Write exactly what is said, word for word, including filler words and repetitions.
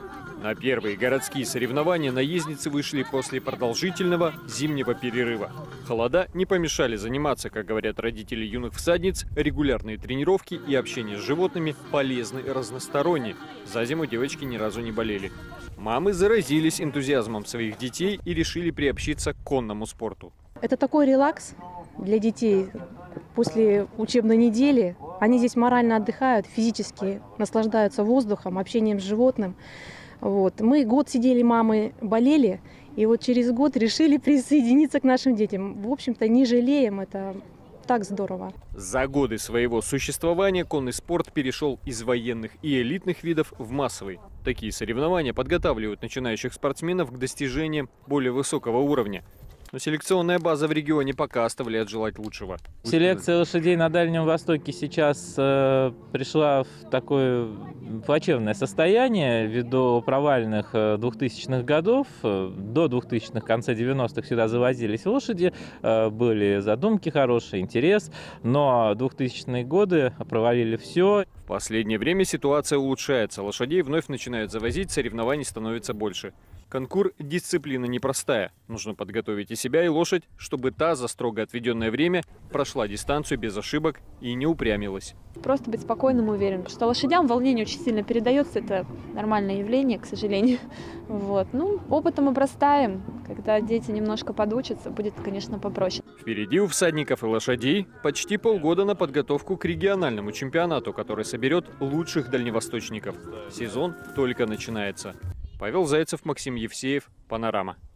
На первые городские соревнования наездницы вышли после продолжительного зимнего перерыва. Холода не помешали заниматься, как говорят родители юных всадниц, регулярные тренировки и общение с животными полезны и разносторонние. За зиму девочки ни разу не болели. Мамы заразились энтузиазмом своих детей и решили приобщиться к конному спорту. Это такой релакс для детей. После учебной недели они здесь морально отдыхают, физически наслаждаются воздухом, общением с животным. Вот. Мы год сидели, мамы болели, и вот через год решили присоединиться к нашим детям. В общем-то, не жалеем, это так здорово. За годы своего существования конный спорт перешел из военных и элитных видов в массовый. Такие соревнования подготавливают начинающих спортсменов к достижениям более высокого уровня. Но селекционная база в регионе пока оставляет желать лучшего. Селекция лошадей на Дальнем Востоке сейчас э, пришла в такое плачевное состояние ввиду провальных двухтысячных годов. До двухтысячных, в конце девяностых сюда завозились лошади, э, были задумки хорошие, интерес, но двухтысячные годы провалили все. В последнее время ситуация улучшается, лошадей вновь начинают завозить, соревнований становится больше. Конкур – дисциплина непростая. Нужно подготовить и себя, и лошадь, чтобы та за строго отведенное время прошла дистанцию без ошибок и не упрямилась. Просто быть спокойным и уверенным, потому что лошадям волнение очень сильно передается, это нормальное явление, к сожалению. Вот. Ну, опытом обрастаем, когда дети немножко подучатся, будет, конечно, попроще. Впереди у всадников и лошадей почти полгода на подготовку к региональному чемпионату, который соберет лучших дальневосточников. Сезон только начинается. Павел Зайцев, Максим Евсеев, Панорама.